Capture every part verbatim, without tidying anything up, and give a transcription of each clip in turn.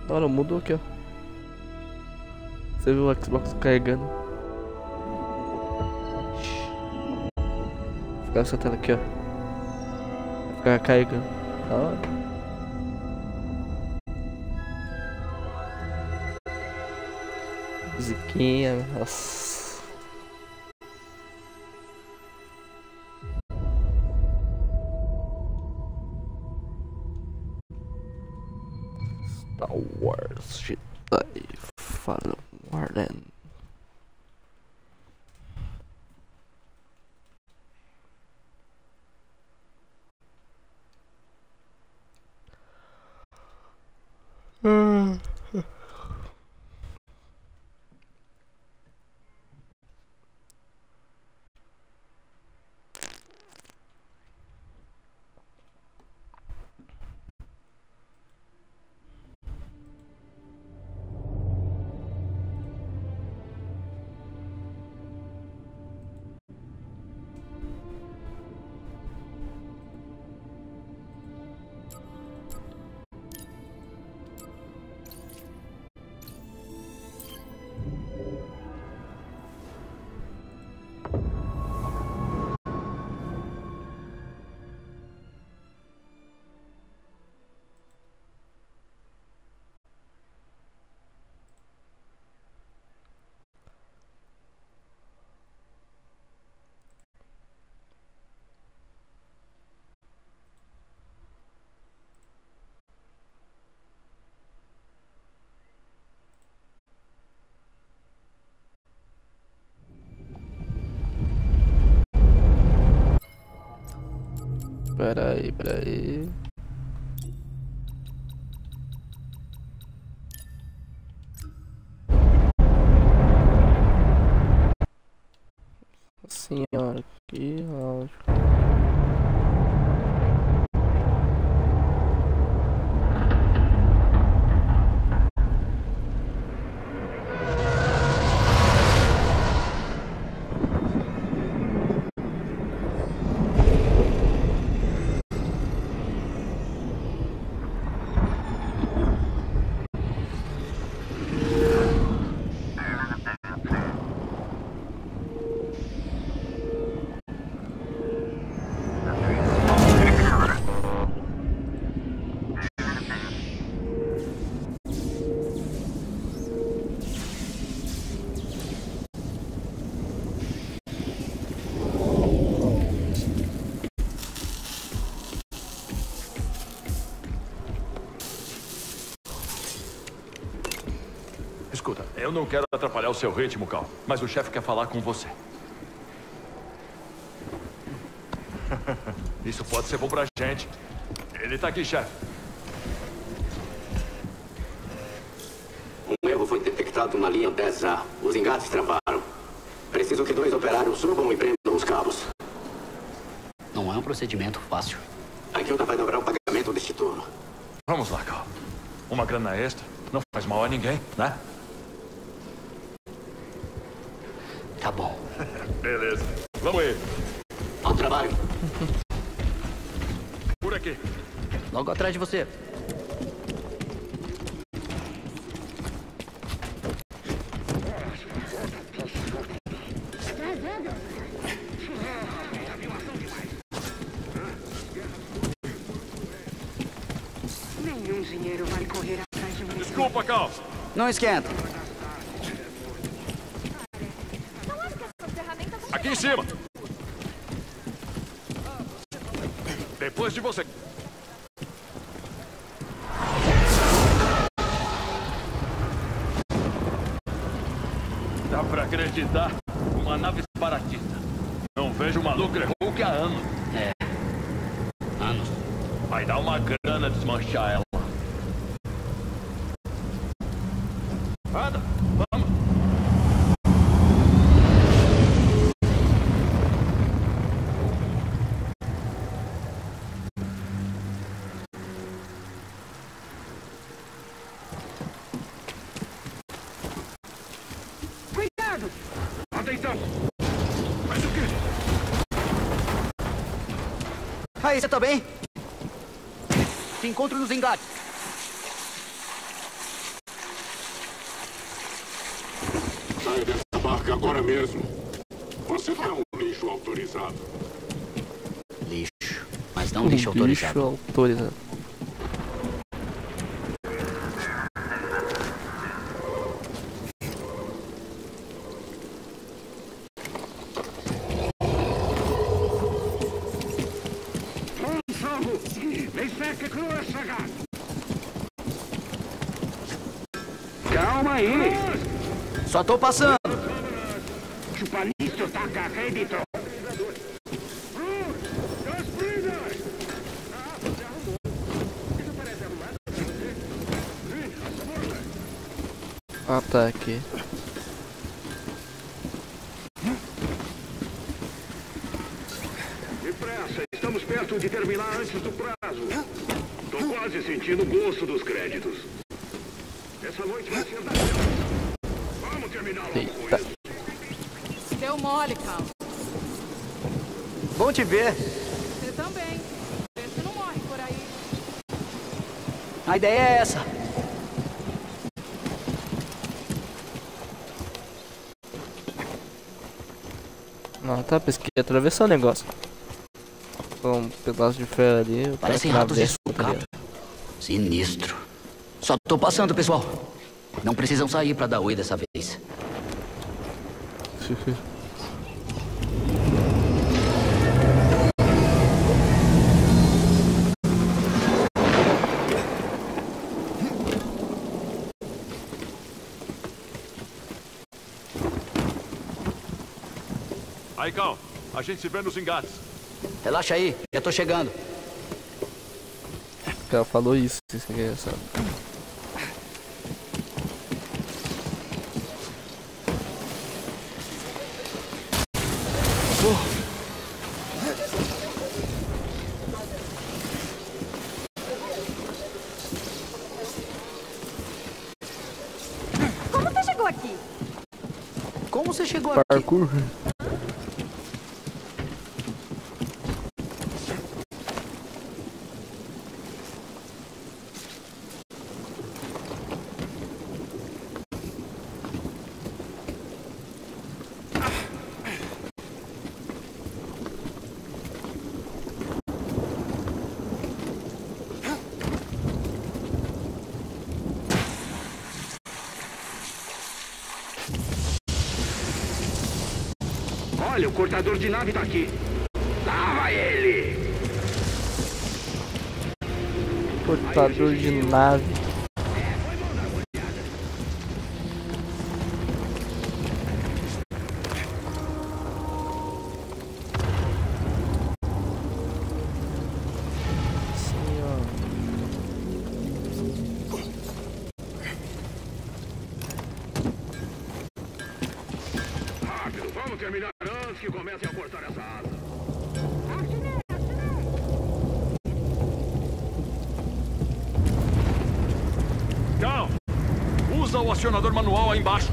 Olha, mudou aqui, ó. Você viu o Xbox carregando? Vou ficar essa tela aqui, ó. Vai ficar carregando. Olha. Musiquinha, nossa. Star Wars Jedi Fallen Order. Peraí, peraí. Senhora, que áudio. Escuta, eu não quero atrapalhar o seu ritmo, Cal, mas o chefe quer falar com você. Isso pode ser bom pra gente. Ele tá aqui, chefe. Um erro foi detectado na linha dez A. Os engates travaram. Preciso que dois operários subam e prendam os cabos. Não é um procedimento fácil. A guilda vai dobrar o pagamento deste turno. Vamos lá, Cal. Uma grana extra não faz mal a ninguém, né? Tá bom. Beleza. Vamos aí. Bom trabalho. Por aqui. Logo atrás de você. Nenhum dinheiro vai correr atrás de um... Desculpa, Cal. Não esquenta. Aqui em cima. Depois de você. Dá pra acreditar? Uma nave separatista. Não vejo uma lucro Hulk há anos. É. Anos. Vai dar uma grana desmanchar ela. Anda, vamos. Cuidado! Atenção! Mas o quê? Aí, você tá bem? Te encontro nos engates. Saia dessa barca agora mesmo. Você não é um lixo autorizado. Lixo. Mas não lixo autorizado. Lixo autorizado. Calma aí. Só tô passando. Chupalito tá carregado. Ah, tá aqui. Depressa, estamos perto de terminar antes do prazo. Tô quase sentindo o gosto dos créditos. Essa noite vai ser da... Vamos terminar logo com isso. Deu mole, Cal. Bom te ver. Você também. Vê se não morre por aí. A ideia é essa. Não, tá, pesquei atravessar o negócio. Com um pedaço de ferro ali. Parecem ratos de sucata. Sinistro. Só tô passando, pessoal. Não precisam sair pra dar oi dessa vez. Aí, Cal, a gente se vê nos engates. Relaxa aí, já tô chegando. O cara falou isso, isso aqui é engraçado. Como você chegou aqui? Como você chegou aqui? Parkour. Olha, o cortador de nave tá aqui. Lava ele! Cortador de nave. Vamos terminar antes que comecem a cortar essa asa. Cal, usa o acionador manual aí embaixo.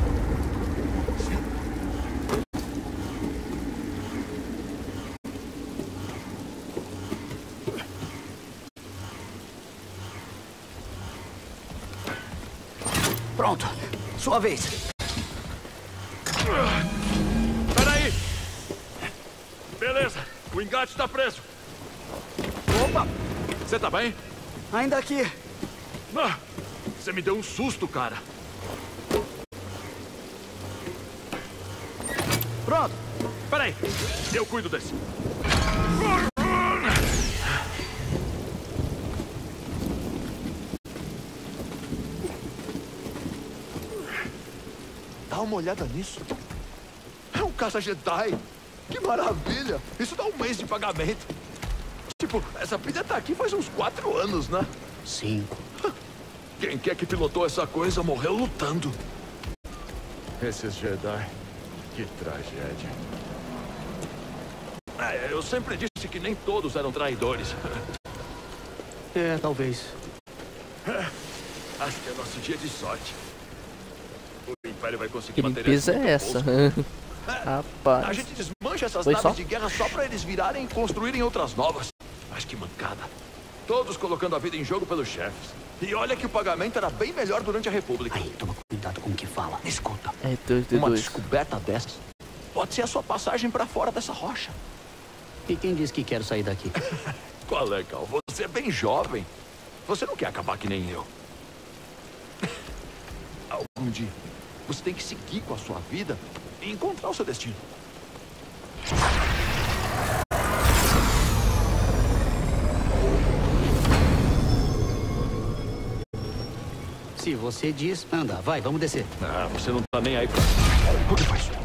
Pronto, sua vez. Peraí! Beleza, o engate está preso. Opa! Você tá bem? Ainda aqui. Ah, você me deu um susto, cara. Pronto. Peraí, eu cuido desse. Dá uma olhada nisso. É um caça Jedi. Que maravilha. Isso dá um mês de pagamento. Tipo, essa pilha tá aqui faz uns quatro anos, né? Cinco. Quem quer que pilotou essa coisa morreu lutando. Esses Jedi, que tragédia. É, eu sempre disse que nem todos eram traidores. É, talvez. Acho que é nosso dia de sorte. O Império vai conseguir Que manter limpeza é essa? Rapaz. A gente desmancha essas Foi naves só? de guerra só pra eles virarem e construírem outras novas. Mas que mancada. Todos colocando a vida em jogo pelos chefes. E olha que o pagamento era bem melhor durante a República. Aí, toma cuidado com o que fala. Escuta, É dois de uma dois. descoberta dessas pode ser a sua passagem pra fora dessa rocha. E quem disse que quero sair daqui? Qual é, Cal? Você é bem jovem. Você não quer acabar que nem eu. Algum dia, você tem que seguir com a sua vida e encontrar o seu destino. Se você diz, anda, vai, vamos descer. Ah, você não tá nem aí pra... O que foi isso?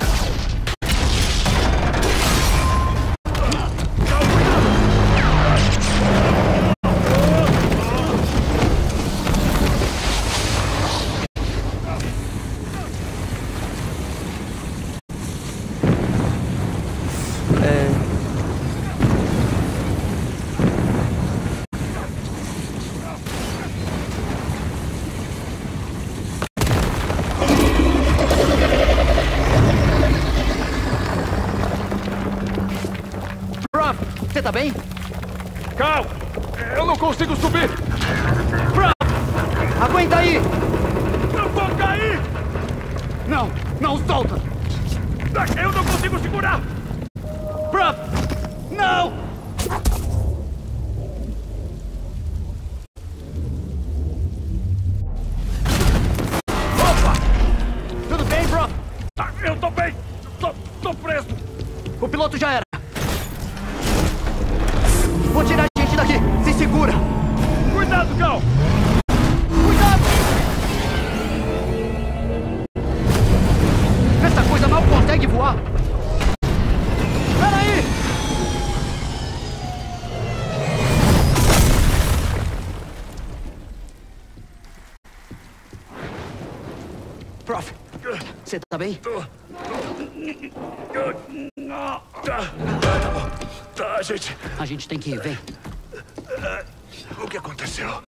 Você tá bem? Cal! Eu não consigo subir! Bro! Aguenta aí! Eu vou cair! Não, não solta! Eu não consigo segurar! Bro! Não! Opa! Tudo bem, bro? Ah, eu tô bem! Tô, tô preso! O piloto já era! Vou tirar a gente daqui! Se segura! Cuidado, Cal! Cuidado! Essa coisa mal consegue voar! Peraí! Prof, você tá bem? Tá, tá bom. Tá, gente. A gente tem que ir, vem. O que aconteceu?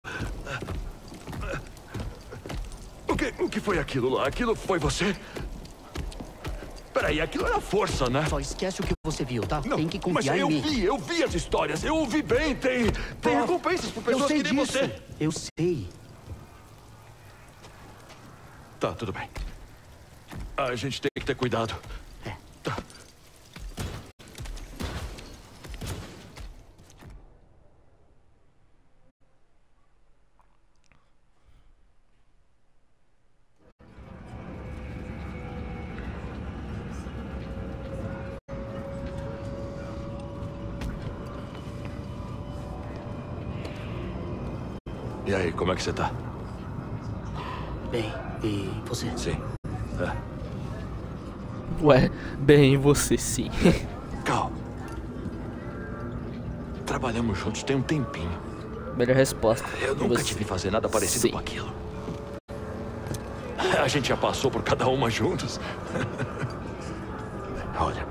O que, o que foi aquilo lá? Aquilo foi você? Peraí, aquilo era força, né? Só esquece o que você viu, tá? Não, Tem que mas confiar eu em mim. vi, eu vi as histórias. Eu ouvi bem. Tem, tem Prof, recompensas por Eu pessoas sei que nem disso. você. Eu sei. Tá, tudo bem. A gente tem que ter cuidado. É. Tá. E aí, como é que você tá? Bem, e você? Sim. É. Ué, bem, você sim. Cal. Trabalhamos juntos tem um tempinho. Melhor resposta. Eu nunca Você. te vi fazer nada parecido Sim. com aquilo. A gente já passou por cada uma juntos. Olha.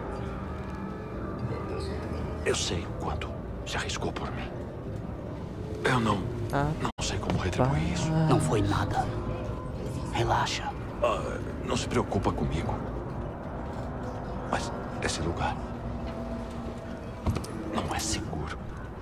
Eu sei o quanto se arriscou por mim. Eu não... Ah. Não sei como retribuir isso. Não foi nada. Relaxa. Ah, não se preocupa comigo. Mas esse lugar... não é seguro.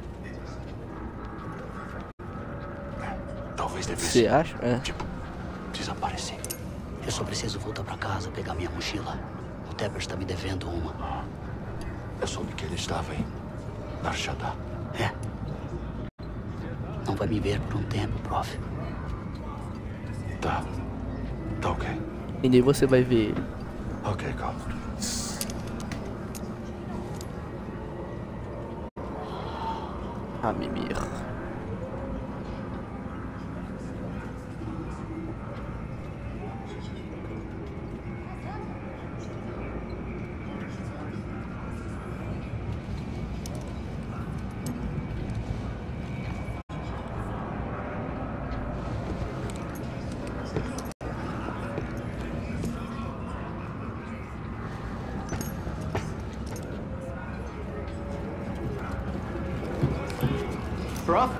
Talvez devesse... Você acha? É. Tipo, desaparecer. Eu só preciso voltar pra casa, pegar minha mochila. O Tepper está me devendo uma. Eu soube que ele estava em Narshada. É. Não vai me ver por um tempo, prof. Tá. Tá ok. E nem você vai ver ele. Ok, Cal. A mimir. Prof?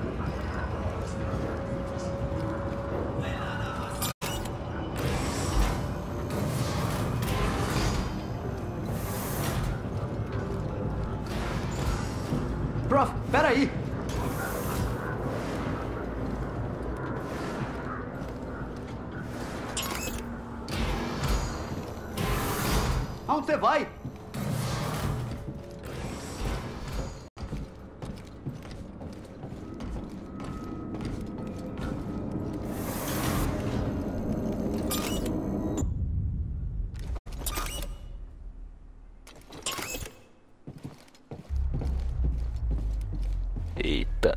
Prof, peraí! Aonde você vai? Eita.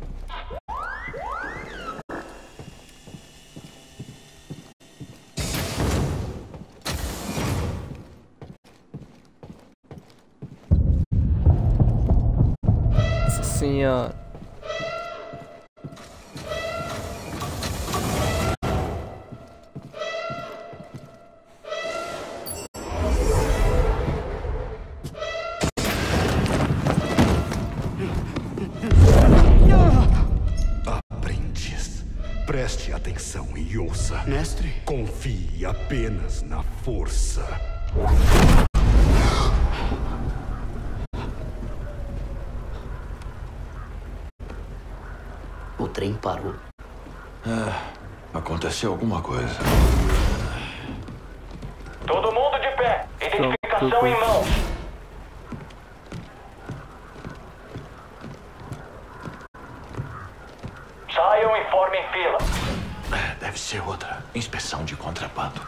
Nossa senhora. Aprendiz, preste atenção e ouça. Mestre? Confie apenas na força. O trem parou. É, aconteceu alguma coisa. Todo mundo de pé. Identificação em mãos. Saiam e formem fila. Deve ser outra inspeção de contrabando.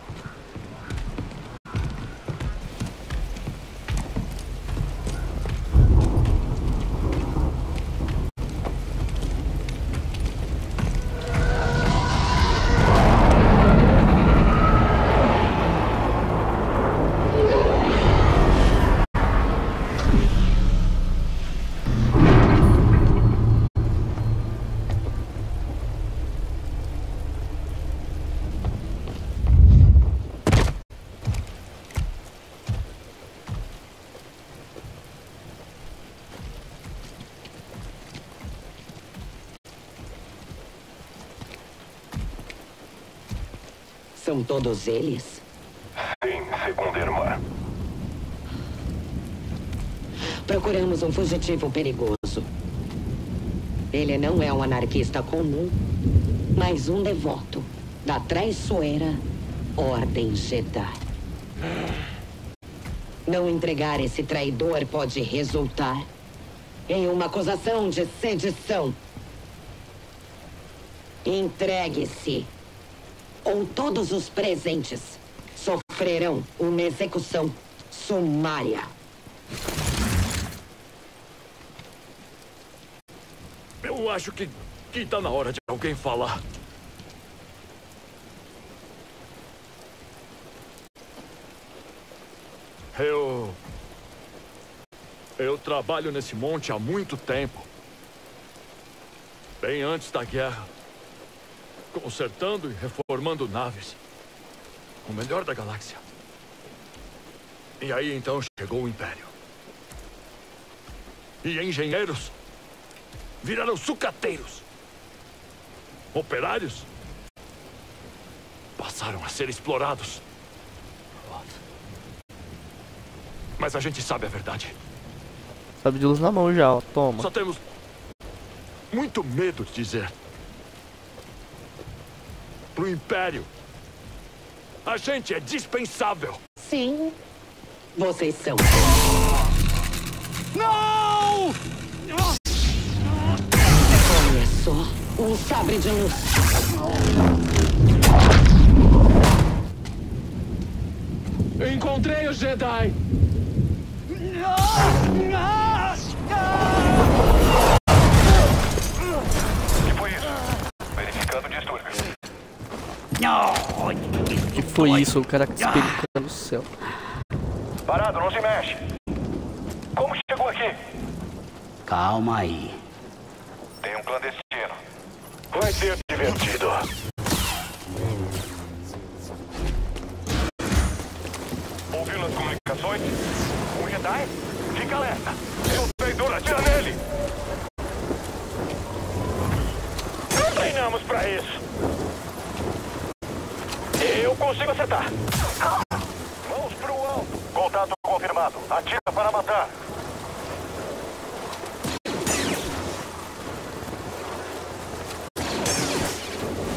São todos eles? Sim, segunda irmã. Procuramos um fugitivo perigoso. Ele não é um anarquista comum, mas um devoto da traiçoeira Ordem Jedi. Não entregar esse traidor pode resultar em uma acusação de sedição. Entregue-se, ou todos os presentes sofrerão uma execução sumária. Eu acho que, que tá na hora de alguém falar. Eu... Eu trabalho nesse monte há muito tempo. Bem antes da guerra. Consertando e reformando naves. O melhor da galáxia. E aí então chegou o Império. E engenheiros viraram sucateiros. Operários passaram a ser explorados. Mas a gente sabe a verdade. Sabe de luz na mão já, ó. Toma. Só temos muito medo de dizer. Pro Império, a gente é dispensável. Sim, vocês são. Não! Olha só, um sabre de luz. Encontrei o Jedi. O que foi isso? Verificando distúrbios. Que foi isso? O cara despelicando no céu. Parado, não se mexe. Como chegou aqui? Calma aí. Tem um clandestino. Vai ser divertido. Ouvindo as comunicações? Um Jedi? Fica alerta. Seu traidor, atira nele. Não treinamos pra isso. Eu consigo acertar. Mãos pro alto. Contato confirmado. Atira para matar.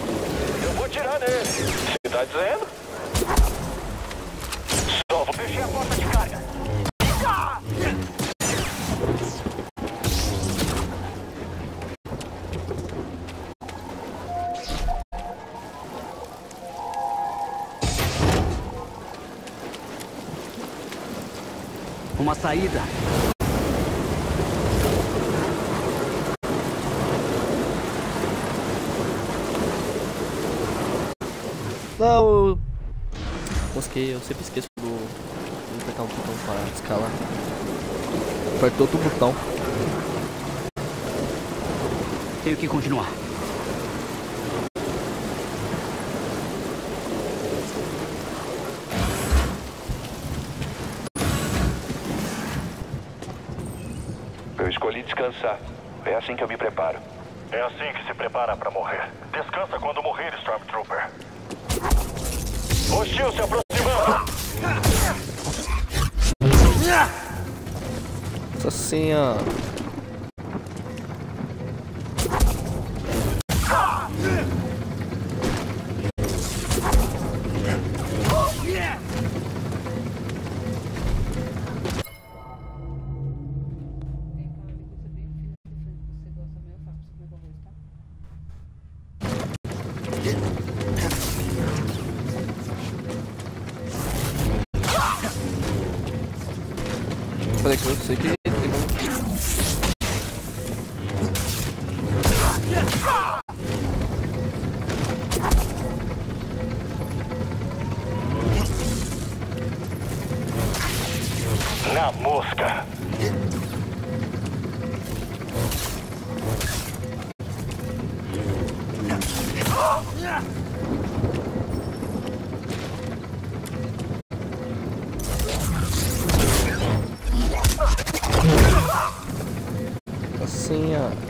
Eu vou atirar nele. Você tá dizendo? Só vou fechar a Uma saída. Não, eu... Mosquei, eu sempre esqueço do... de apertar um botão para escalar. Apertou outro botão. Tenho que continuar. Eu escolhi descansar. É assim que eu me preparo. É assim que se prepara para morrer. Descansa quando morrer, Stormtrooper. Hostil se aproximando! Nossa senhora. Falei que eu sei que tem Na mosca. assim, ó.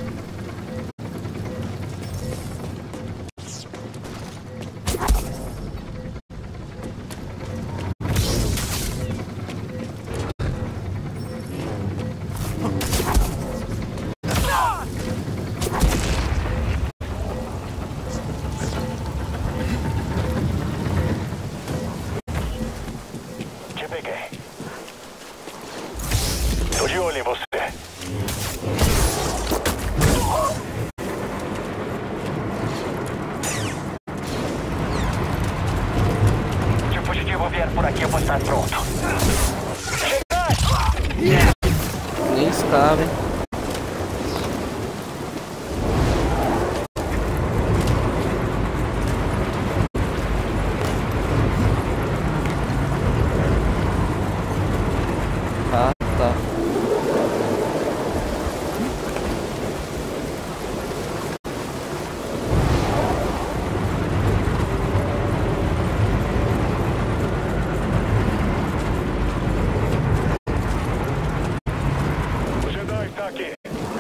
Te peguei. Tô de olho em você. Se o fugitivo vier por aqui, eu vou estar pronto. Nem estava, hein? Ah, tá. O Jedi está aqui.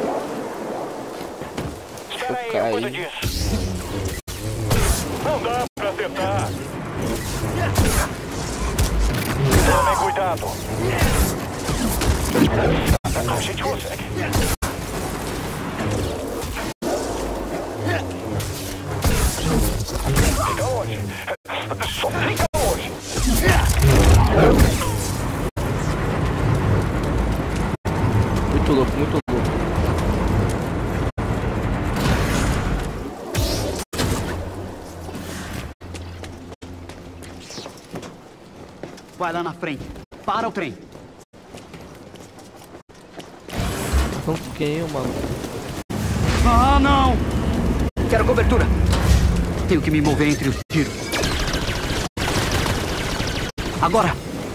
Espera aí, eu caí. cuido disso. Não dá pra tentar. Tomem cuidado. A gente consegue. Fica onde? Só fica onde? Muito louco, muito louco. Vai lá na frente. Para o trem. Não fiquei, mano. Ah, não! Quero cobertura. Tenho que me mover entre os tiros. Agora!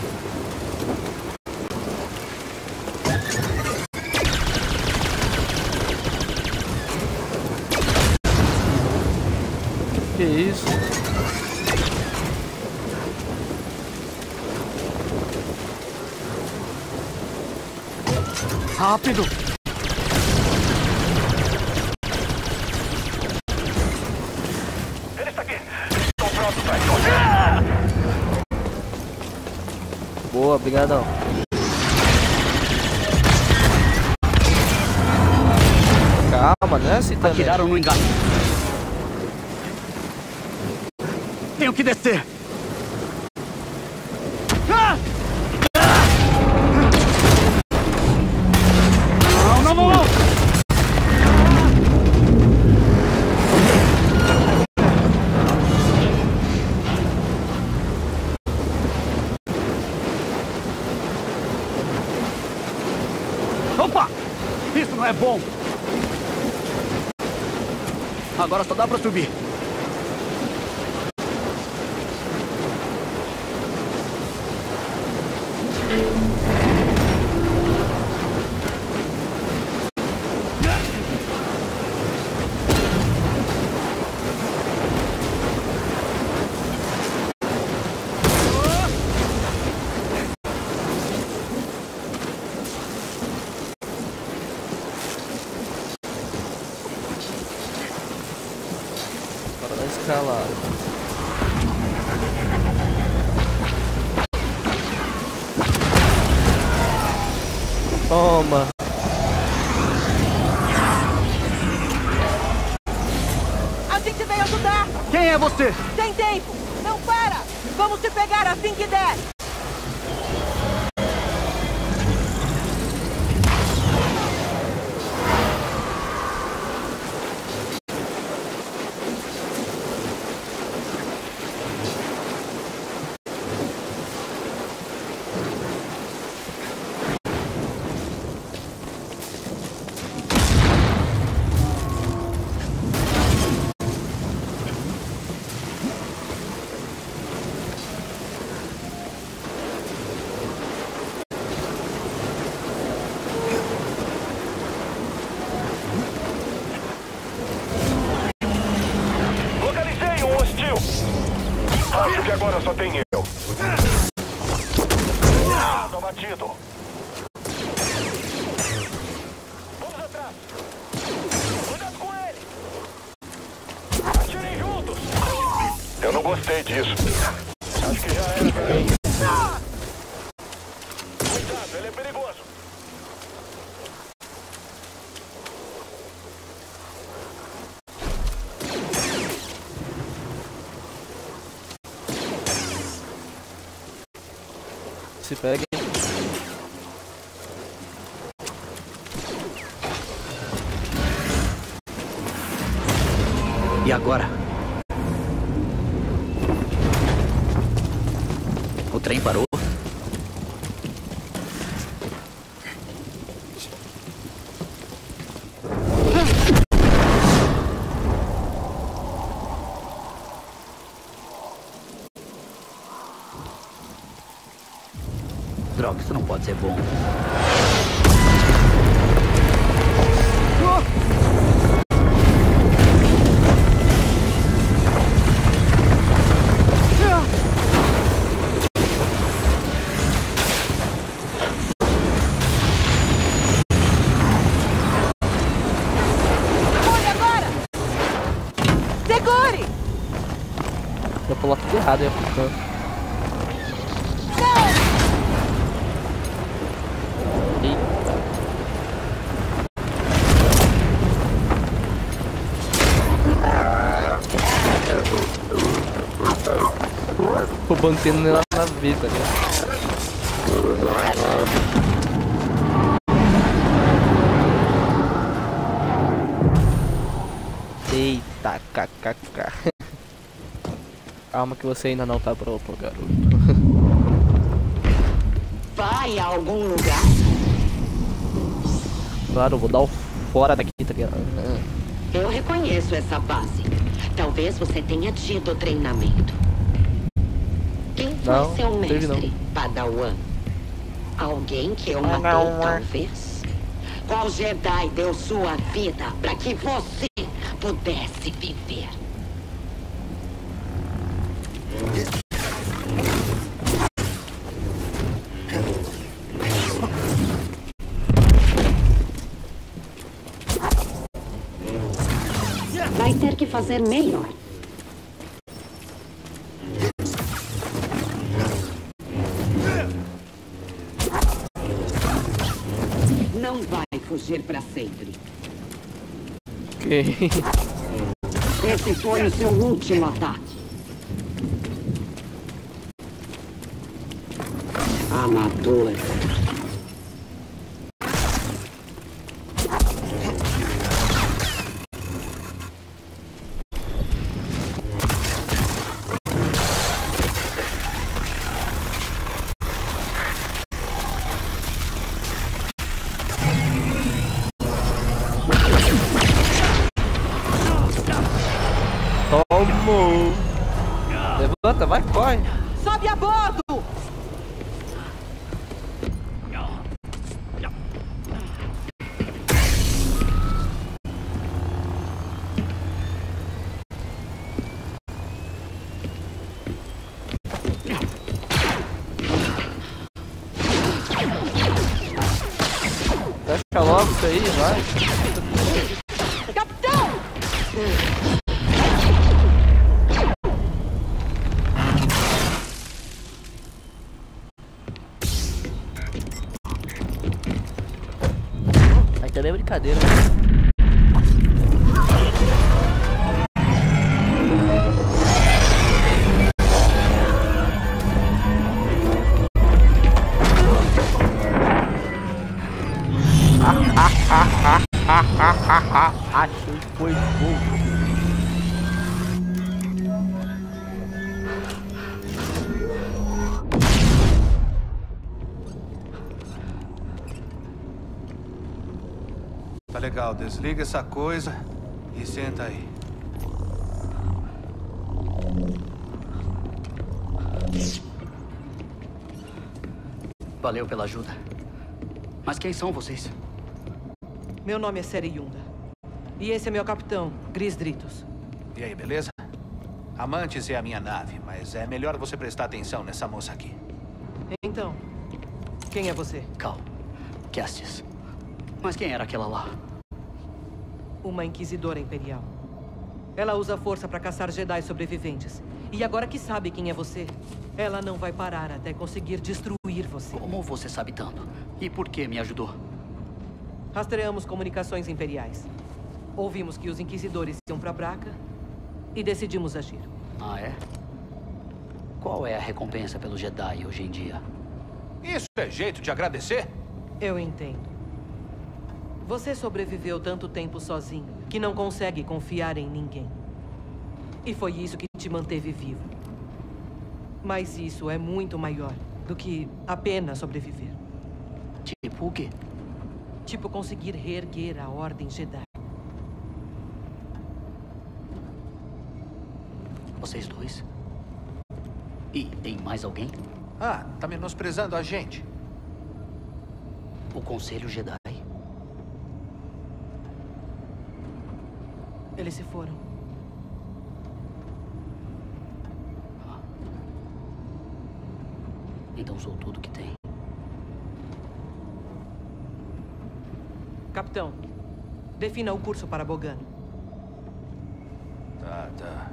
Que isso? Rápido! Ele está aqui. Estou pronto para explodir. Boa, brigadão. Calma, não é assim também. Atiraram no engate. Tenho que descer. Ah! Não, não, não, não! é bom. Agora só dá pra subir. Para da escalada. Toma. A gente veio ajudar! Quem é você? Tem tempo! Não para! Vamos te pegar assim que der! Localizei um hostil. Acho que agora só tem eu. Tô batido. Vamos atrás. Cuidado com ele. Atirem juntos. Eu não gostei disso. Acho que já era. Cuidado, ele é perigoso. Se pega. E agora? O trem parou. Droga, isso não pode ser bom. Olha agora! Segure! Eu pulo tudo errado e ia pro canto. O bantendo lá na vida, né? Eita, kkk. Calma que você ainda não tá pronto, garoto. Vai a algum lugar? Claro, eu vou dar o fora daqui, tá ligado? Eu reconheço essa base. Talvez você tenha tido treinamento. Quem foi Não, seu teve mestre, não. Padawan? Alguém que eu Não, matei, não. talvez? Qual Jedi deu sua vida para que você pudesse viver? Vai ter que fazer melhor. Não vai fugir para sempre. Ok. Esse foi o seu último ataque. Amador. vai, corre. Sobe a bordo! Fecha logo isso aí, vai. Capitão! Aí também é brincadeira. Achei que foi fogo. Tá legal, desliga essa coisa e senta aí. Valeu pela ajuda. Mas quem são vocês? Meu nome é Seri Yunda. E esse é meu capitão, Gris Dritos. E aí, beleza? Amantes é a minha nave, mas é melhor você prestar atenção nessa moça aqui. Então, quem é você? Cal. Kestis. Mas quem era aquela lá? Uma inquisidora imperial. Ela usa força para caçar Jedi sobreviventes. E agora que sabe quem é você, ela não vai parar até conseguir destruir você. Como você sabe tanto? E por que me ajudou? Rastreamos comunicações imperiais. Ouvimos que os inquisidores iam para Braca e decidimos agir. Ah, é? Qual é a recompensa pelo Jedi hoje em dia? Isso é jeito de agradecer? Eu entendo. Você sobreviveu tanto tempo sozinho que não consegue confiar em ninguém. E foi isso que te manteve vivo. Mas isso é muito maior do que apenas sobreviver. Tipo o quê? Tipo conseguir reerguer a Ordem Jedi. Vocês dois? E tem mais alguém? Ah, tá menosprezando a gente. O Conselho Jedi? Eles se foram. Então sou tudo que tem. Capitão, defina o curso para Bogano. Tá, tá.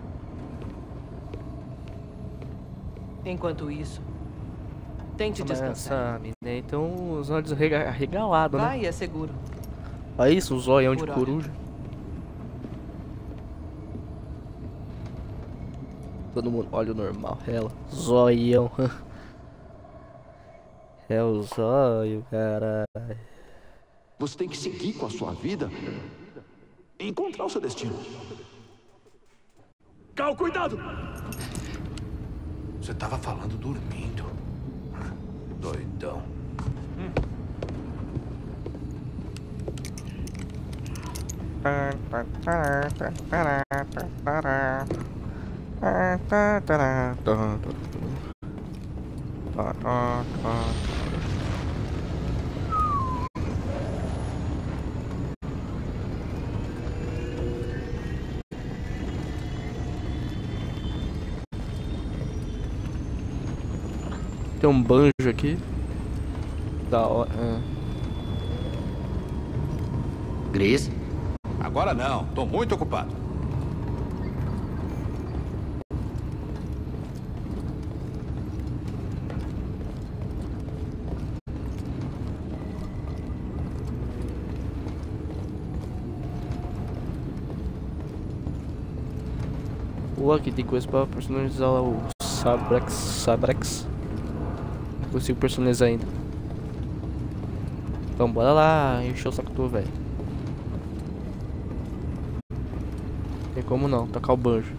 Enquanto isso, tente Mas descansar. essa mina aí tem os olhos rega- arregalados, né? Vai, é seguro. Olha isso, um zoião de Por hora. coruja. Todo mundo olha o normal. Ela, zoião. É o zóio, caralho. Você tem que seguir com a sua vida e encontrar o seu destino. Cal, cuidado! Você tava falando dormindo. Doidão. Hum. Tem um banjo aqui. Da hora. Ah. Gris? Agora não, tô muito ocupado. Pô, aqui tem coisa pra personalizar lá o Sabrex. Sabrex. Não consigo personalizar ainda. Então bora lá encher o saco do velho. Tem como não, tacar o banjo.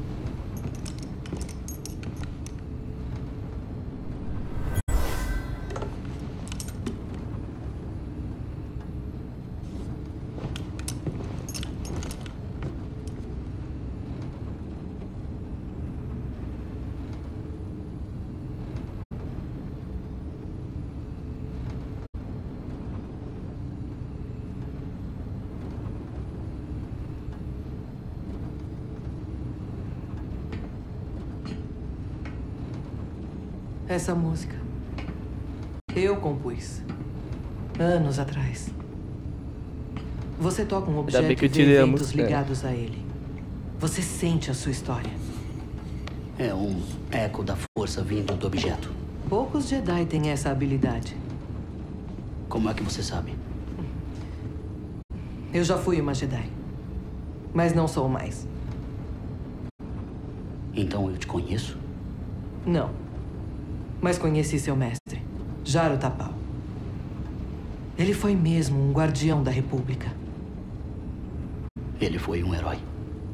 Essa música eu compus anos atrás. Você toca um objeto bem que eu de tirei a eventos música. ligados a ele. Você sente a sua história. É um eco da força vindo do objeto. Poucos Jedi têm essa habilidade. Como é que você sabe? Eu já fui uma Jedi, mas não sou mais. Então eu te conheço? Não. Mas conheci seu mestre, Jaro Tapal. Ele foi mesmo um guardião da República. Ele foi um herói.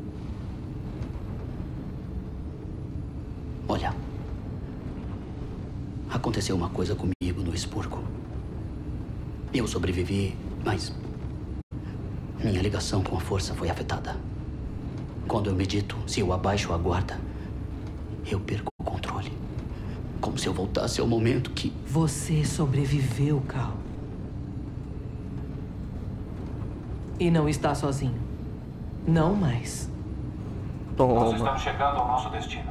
Olha, aconteceu uma coisa comigo no Expurgo. Eu sobrevivi, mas minha ligação com a força foi afetada. Quando eu medito, se eu abaixo a guarda, eu perco o controle. Como se eu voltasse ao momento que... Você sobreviveu, Cal. E não está sozinho. Não mais. Nós estamos chegando ao nosso destino.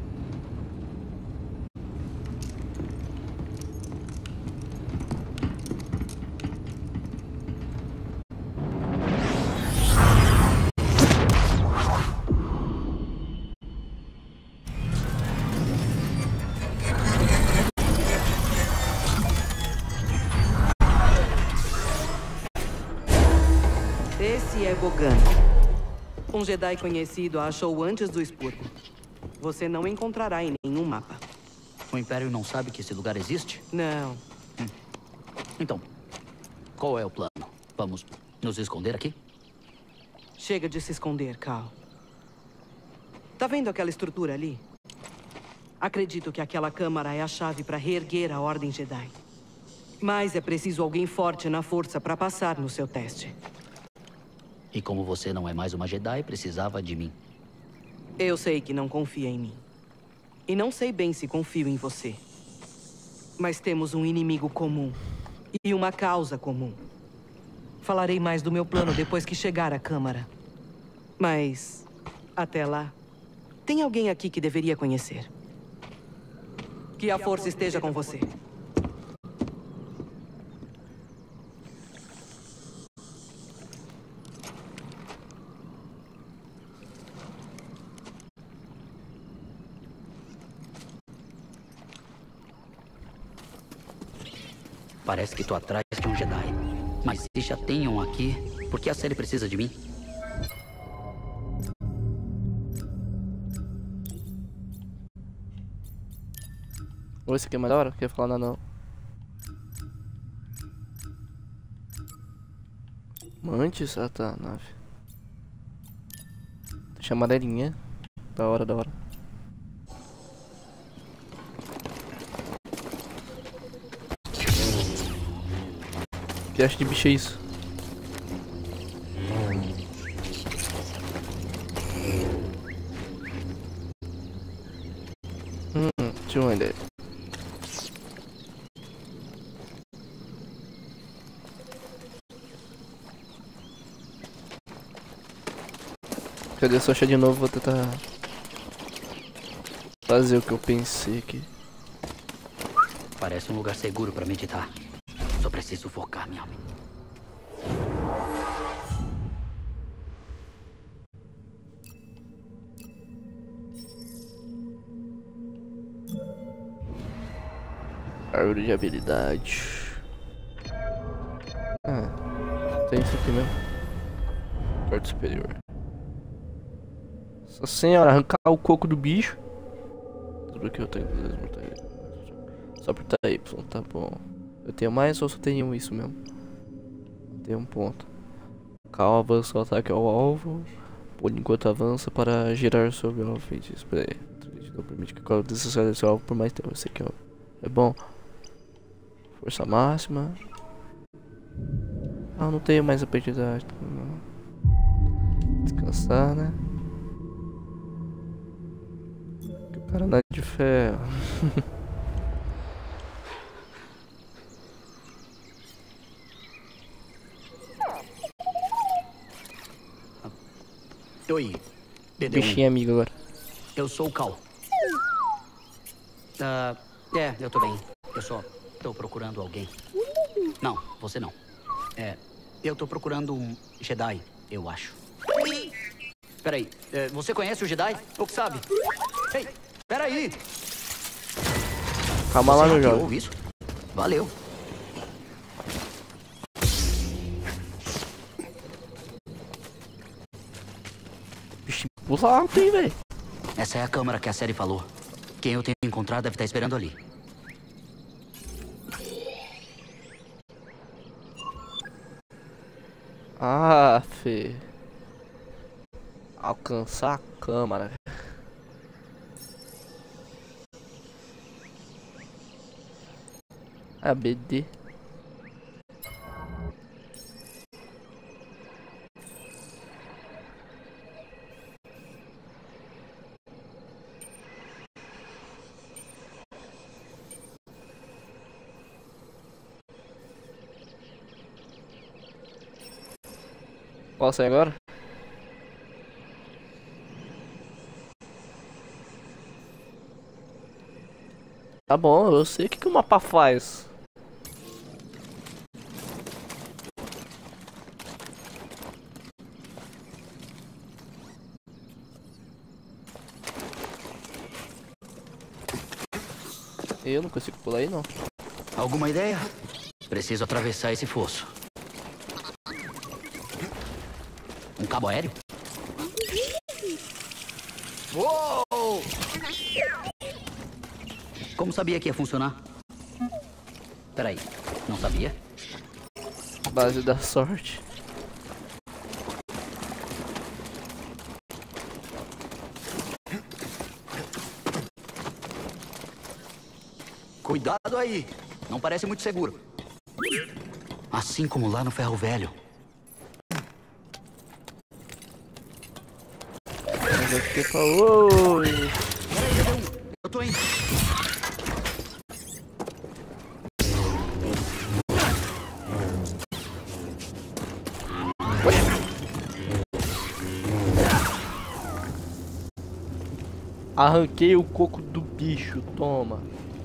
Esse é Bogan. Um Jedi conhecido a achou antes do Expurgo. Você não encontrará em nenhum mapa. O Império não sabe que esse lugar existe? Não. Hum. Então, qual é o plano? Vamos nos esconder aqui? Chega de se esconder, Cal. Tá vendo aquela estrutura ali? Acredito que aquela câmara é a chave para reerguer a Ordem Jedi. Mas é preciso alguém forte na força para passar no seu teste. E como você não é mais uma Jedi, precisava de mim. Eu sei que não confia em mim. E não sei bem se confio em você. Mas temos um inimigo comum. E uma causa comum. Falarei mais do meu plano depois que chegar à Câmara. Mas, até lá, tem alguém aqui que deveria conhecer. Que a força esteja com você. Parece que tô atrás de um Jedi. Mas se já tem um aqui, por que a série precisa de mim? Ou esse aqui é mais da hora? Não quer falar nada não. Mantis? Ah tá, nave. Deixa amarelinha. Da hora, da hora. Que acha de bicho é isso? Hum, deixa eu olhar. Cadê? Só achar de novo, vou tentar fazer o que eu pensei aqui. Parece um lugar seguro pra meditar. Só preciso focar minha mente. Árvore de habilidade. Ah, tem isso aqui mesmo. Corte superior. Nossa senhora, arrancar o coco do bicho. Tudo que eu tenho. Só apertar Y, tá bom. Eu tenho mais ou só tenho isso mesmo? Tem um ponto. Cal avança o ataque ao alvo. Pule enquanto avança para girar sobre o alvo. Feitiço. Pera aí. Não permite que o desacele seu alvo por mais tempo. Esse aqui é bom. Força máxima. Ah, não tenho mais apetidade. Descansar, né? Paraná de ferro. Oi, Bebê. Bichinho amigo agora. Eu sou o Cal. Uh, É, eu tô bem. Eu só tô procurando alguém. Não, você não. É, eu tô procurando um Jedi, eu acho. Peraí, é, você conhece o Jedi? Ou que sabe? Ei, peraí! Calma lá, meu jovem. Ouviu isso? Valeu. Vixe, pula alto, hein, velho. Essa é a câmara que a série falou. Quem eu tenho encontrado deve estar esperando ali. Ah, Fê. Alcançar a câmara. É B D. Posso sair agora? Tá bom, eu sei o que, que o mapa faz. Eu não consigo pular aí, não. Alguma ideia? Preciso atravessar esse fosso. Um cabo aéreo? Uou! Como sabia que ia funcionar? Peraí, não sabia? Base da sorte. Cuidado aí, não parece muito seguro. Assim como lá no Ferro Velho. Você falou. Eu tô indo. Arranquei o coco do bicho, toma.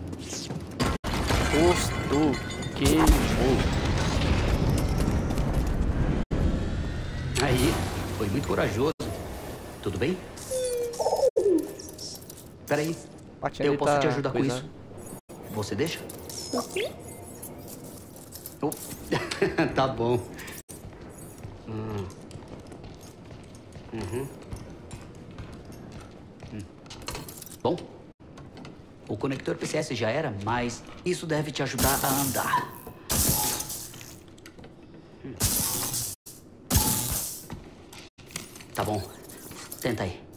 Postou, queimou. Aí, foi muito corajoso. Tudo bem? Peraí, eu posso tá te ajudar coisado. com isso. Você deixa? Oh. Tá bom. Hum. Uhum. Hum. Bom, o conector P C S já era, mas isso deve te ajudar a andar. Hum. Tá bom, tenta aí.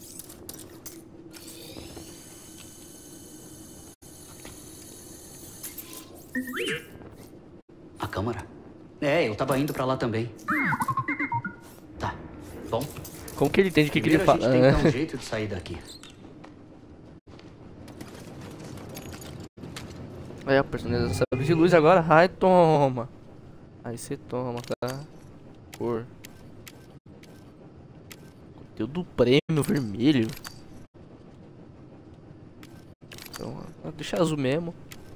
A câmara? É, eu tava indo pra lá também. Tá, bom. Como que ele entende o que, que ele Primeiro fala? a gente tem que dar um jeito de sair daqui. Aí a personagem sabe de luz agora. Ai, toma. Aí você toma, tá? Cor. Conteúdo prêmio vermelho. Então, deixa azul mesmo.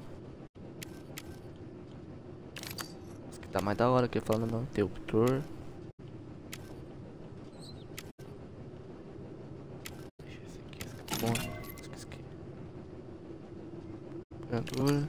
Esse aqui tá mais da hora que ele falando, não. Interruptor. Deixa esse aqui, esse aqui tá bom. Esse aqui. Operador.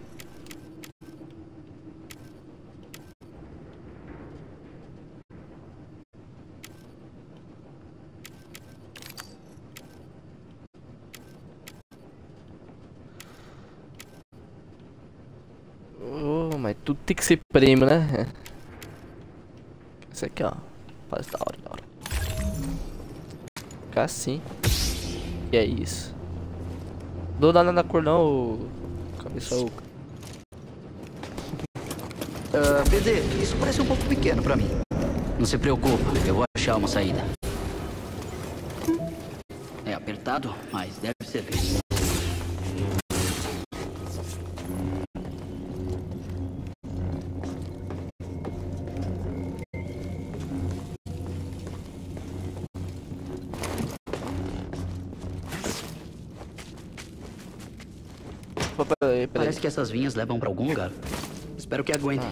Oh, mas tudo tem que ser prêmio, né? Esse aqui, ó. Faz da hora, da hora. Ficar assim. E é isso. Não dá nada na cor não, ô... cabeça oca. Uh, B D, isso parece um pouco pequeno pra mim. Não se preocupa, eu vou achar uma saída. É apertado, mas deve servir. Opa, peraí, peraí. Parece que essas vinhas levam pra algum lugar. Espero que aguentem.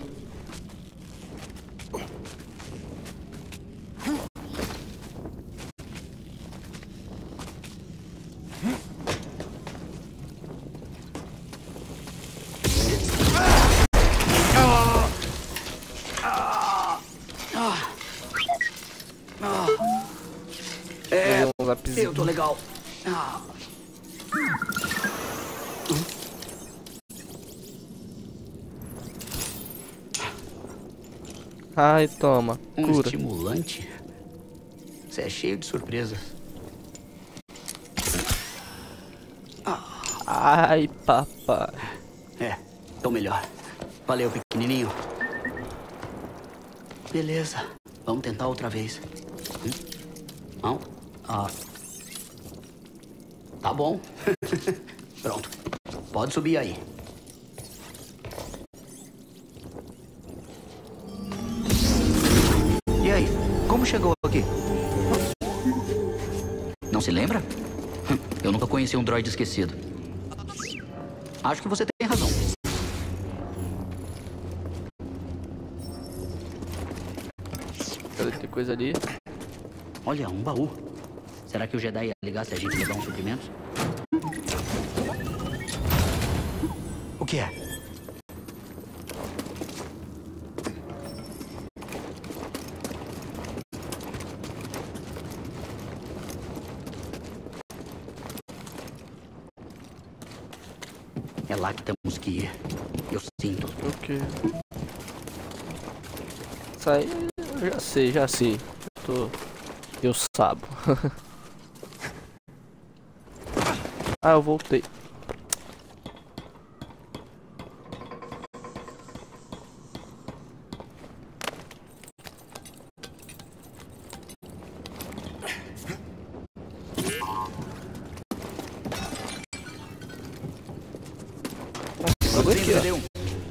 É, eu tô legal. Ah. Ai, toma. Um Cura. estimulante? Você é cheio de surpresas. Ai, papai. É, tô melhor. Valeu, pequenininho. Beleza. Vamos tentar outra vez. Hum? Não? Ah. Tá bom. Pronto. Pode subir aí. E aí? Como chegou aqui? Não se lembra? Eu nunca conheci um droide esquecido. Acho que você tem razão. Tem coisa ali. Olha, um baú. Será que o Jedi ia ligar se a gente levar uns suprimentos? O que é? É lá que temos que ir. Eu sinto. Ok. Sai. Eu já sei, já sei. Eu tô. Eu sabo. Ah, eu voltei. Aqui,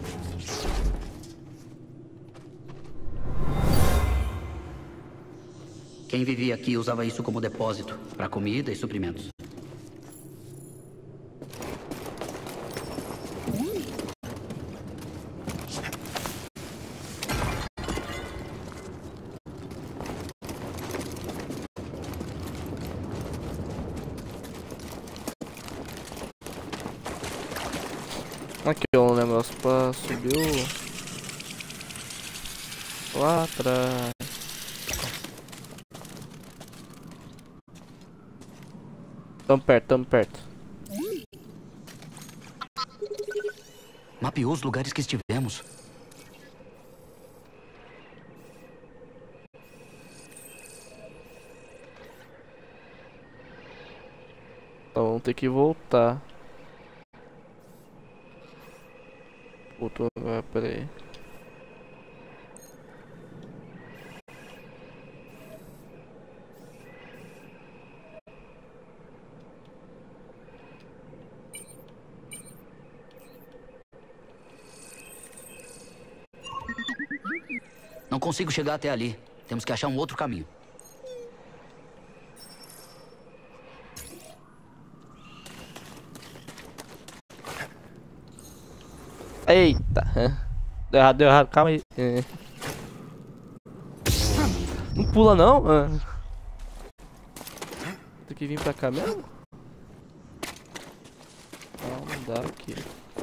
quem vivia aqui usava isso como depósito para comida e suprimentos. Aqui ó, um negócio pra subir o... lá atrás. Tamo perto, tamo perto. Mapeou os lugares que estivemos. Então vamos ter que voltar. Voltou agora, peraí. Não consigo chegar até ali. Temos que achar um outro caminho. Eita! Deu errado, deu errado, calma aí. É. Não pula não? Ah. Tem que vir pra cá mesmo? Não, não dá aqui.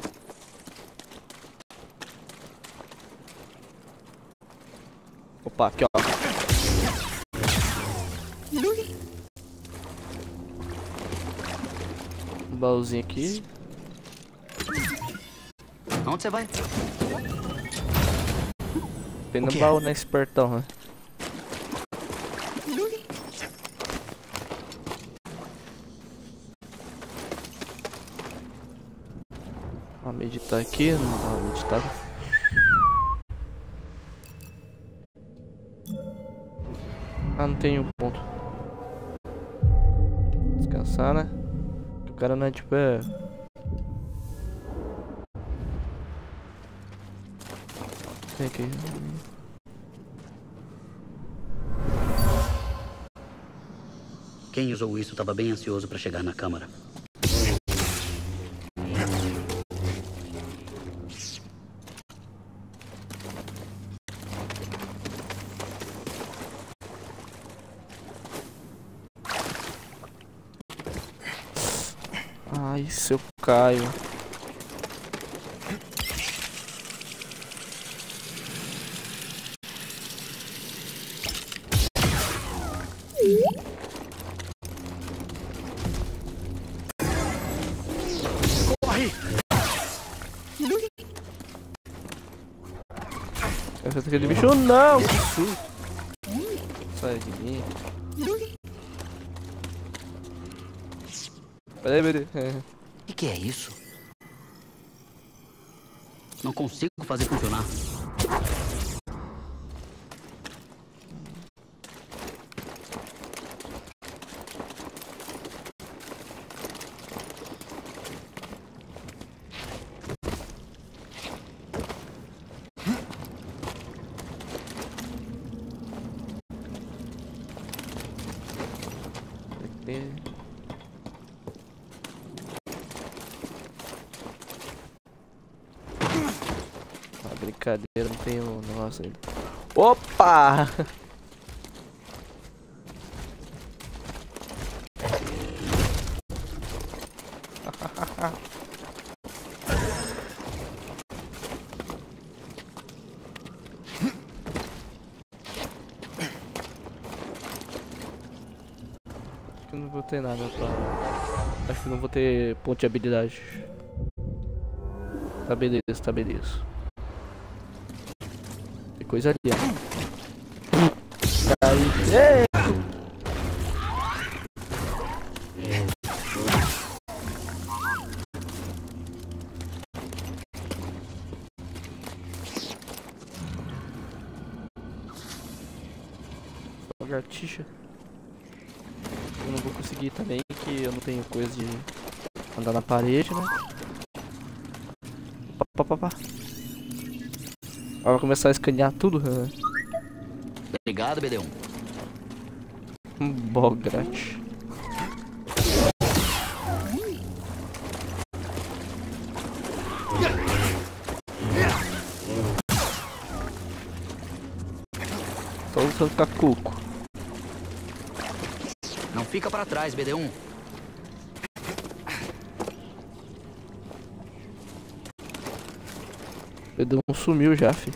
Opa, aqui ó. Um baúzinho aqui. Onde você vai? Tem no baú, né, espertão, né? Vamos meditar aqui, não dá uma meditada. Ah, não tem um ponto. Descansar, né? O cara não é tipo é... Tem aqui. Quem usou isso estava bem ansioso para chegar na câmara. Ai, se eu caio. Corre! Essa aquele bicho não! Que susto! Sai de mim. Peraí, peraí. O que, que é isso? Não consigo fazer funcionar. Ah, brincadeira, não tem um negócio ainda. Opa! Acho que não vou ter nada pra... Acho que não vou ter ponto de habilidade. Tá beleza, tá beleza. Tem coisa ali, ó. Aí. Lagartixa. Eu não vou conseguir também, que eu não tenho coisa de andar na parede, né? Pá, pá, pá. Vai começar a escanear tudo. Né? Obrigado, B D um. Um Bograt. Só usando cacuco. Não fica pra trás, B D um. B D um sumiu já, fi.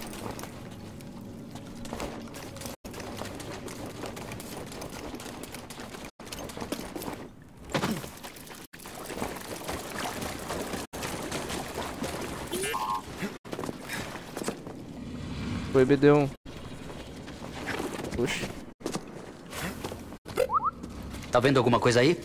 Foi B D um. Puxa. Tá vendo alguma coisa aí?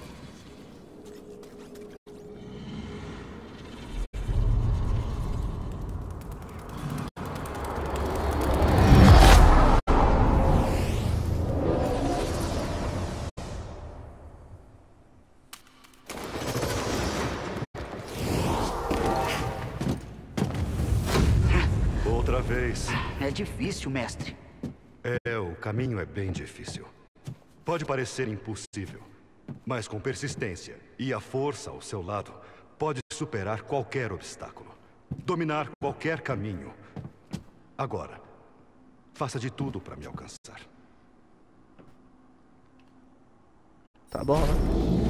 Outra vez. É difícil, mestre. É, o caminho é bem difícil. Pode parecer impossível, mas com persistência e a força ao seu lado, pode superar qualquer obstáculo, dominar qualquer caminho. Agora, faça de tudo para me alcançar. Tá bom, né?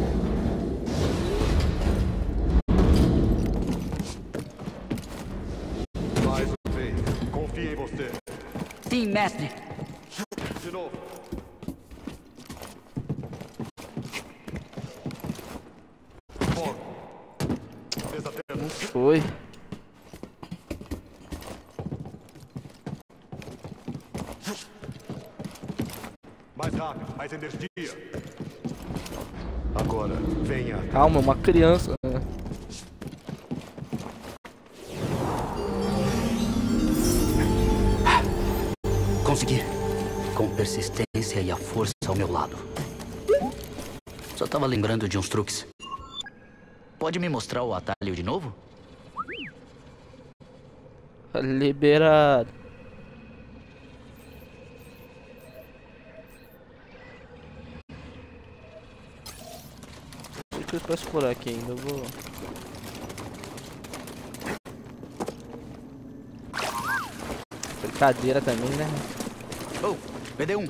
Mais uma vez, confio em você. Sim, mestre. De novo. Não foi. Mais rápido, mais energia. Agora, venha. Calma, uma criança. Né? Consegui. Com persistência e a força ao meu lado. Só tava lembrando de uns truques. Pode me mostrar o atalho de novo? Liberado. Tem coisa pra explorar aqui ainda, eu vou... Brincadeira também, né? Oh, B D um.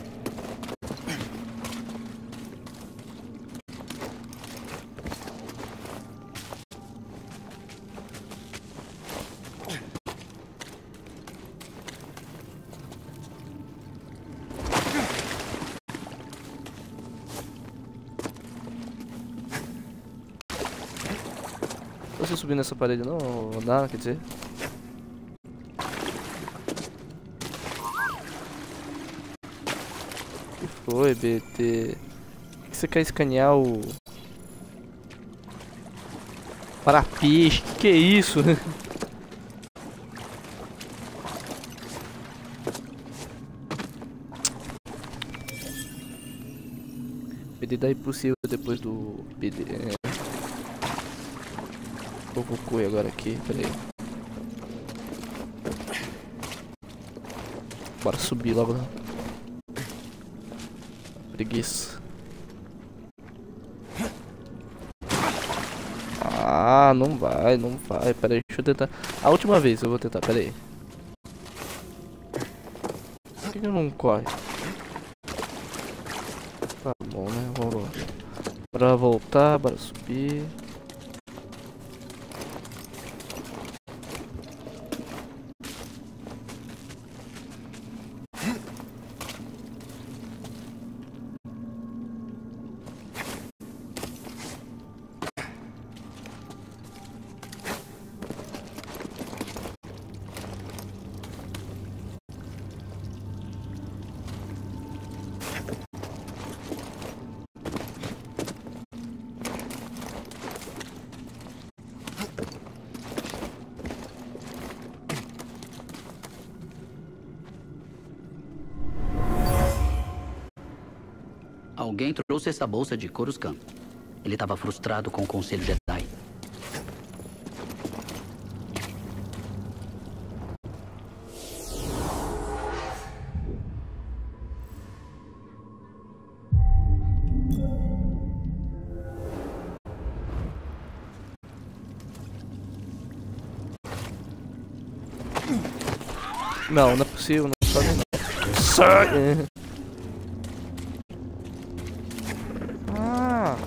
você subir nessa parede não, ou andar, quer dizer? O que foi, B T? Por que você quer escanear o... Parapiche? Que que é isso? P D dá impossível depois do P D. É... Vou correr agora aqui, peraí. Bora subir logo. Preguiça. Ah, não vai, não vai. Peraí, deixa eu tentar. A última vez eu vou tentar, peraí. Por que que não corre? Tá bom, né? Vamos lá. Bora voltar, bora subir. Alguém trouxe essa bolsa de Coruscant. Ele estava frustrado com o Conselho Jedi. Não, não é possível, não sobe não. Sai! Ah!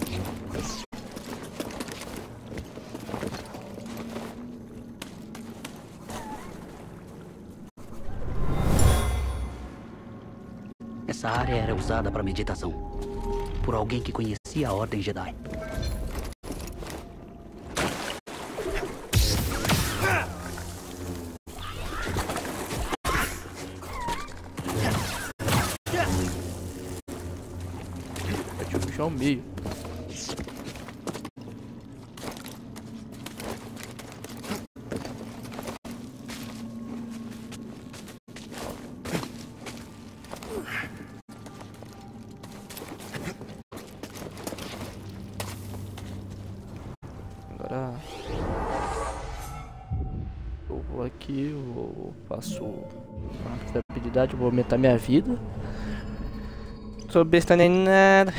Essa área era usada para meditação por alguém que conhecia a Ordem Jedi. Ao meio. Agora eu vou aqui, eu faço uma habilidade, eu vou aumentar minha vida. Sou besta nem nada.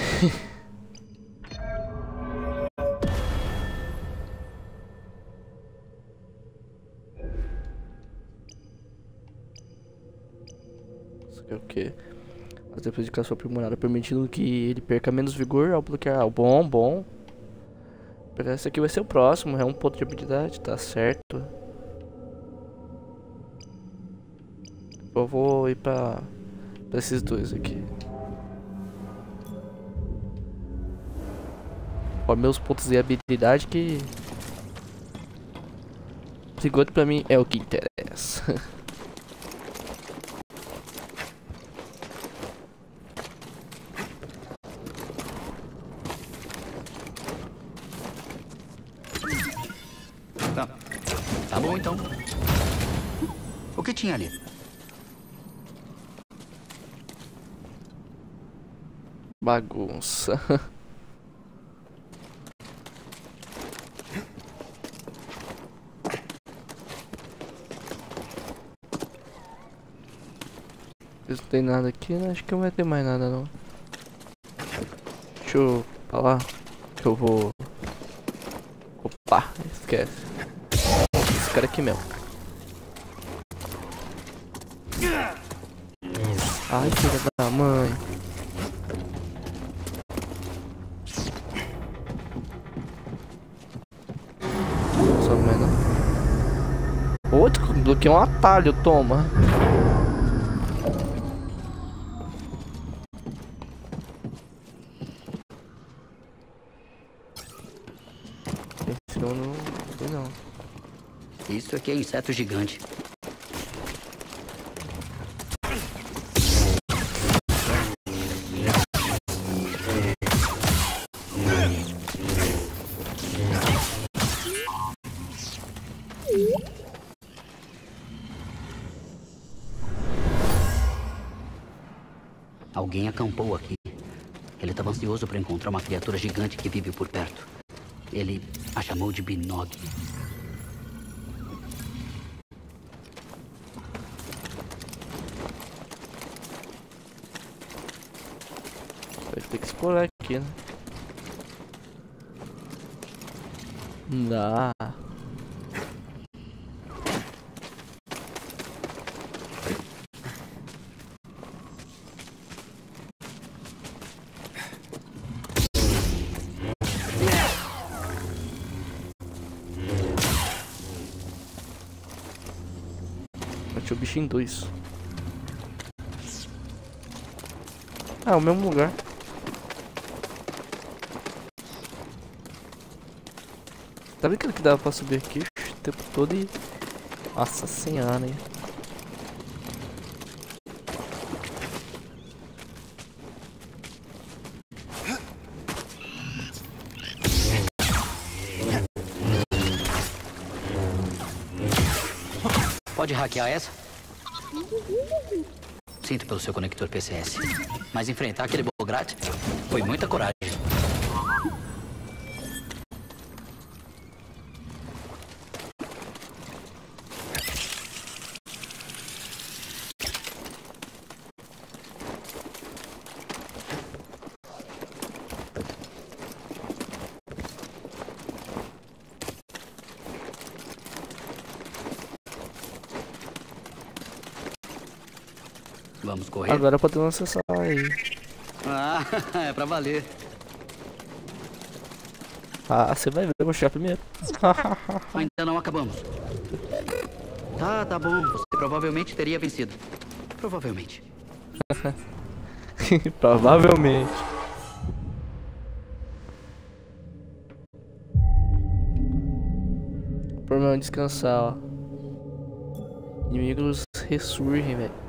O que? Fazer prejudicação aprimorada, permitindo que ele perca menos vigor ao bloquear. Ah, bom, bom. Esse aqui vai ser o próximo, é um ponto de habilidade, tá certo. Eu vou ir pra, pra esses dois aqui. Ó, meus pontos de habilidade que... Por enquanto pra mim é o que interessa. Tá. Tá bom então. O que tinha ali? Bagunça. Não tem nada aqui, né? Acho que não vai ter mais nada não. Deixa eu falar que eu vou... Opa, esquece. Esse cara aqui mesmo. Ai, filha da mãe. Só mais não. Outro, bloqueei um atalho, toma. Esse eu não sei não. Isso aqui é inseto gigante. Alguém acampou aqui. Ele estava ansioso para encontrar uma criatura gigante que vive por perto. Ele a chamou de Binog. Vai ter que explorar aqui, né? Não dá. Bati o bicho em dois. Ah, é o mesmo lugar. Tá vendo que dava pra subir aqui o tempo todo e... Nossa senhora, hein? Pode hackear essa? Sinto pelo seu conector P C S. Mas enfrentar aquele Bograt foi muita coragem. Vamos correr? Agora podemos acessar aí. Ah, é pra valer. Ah, você vai ver, eu vou chegar primeiro. Ainda não acabamos. Tá, tá bom. Você provavelmente teria vencido. Provavelmente. Provavelmente. O problema é descansar, ó. Inimigos ressurgem, velho.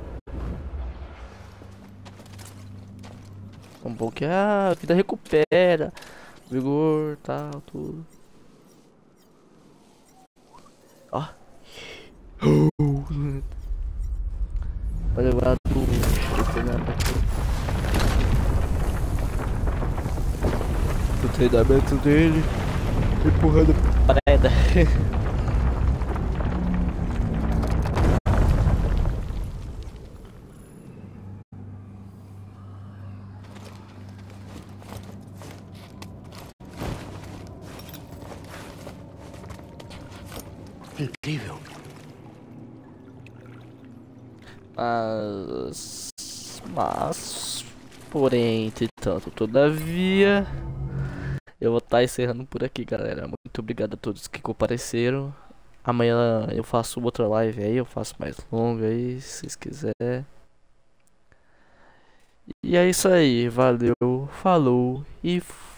Um pouco, ah, a vida recupera, vigor, tal, tudo. Ó. Vai levar do, do treinamento. Do treinamento dele. Empurrando a parada. Incrível. Mas, mas, porém, entretanto, todavia, eu vou estar encerrando por aqui, galera. Muito obrigado a todos que compareceram. Amanhã eu faço outra live aí, eu faço mais longa aí, se vocês quiserem. E é isso aí, valeu, falou e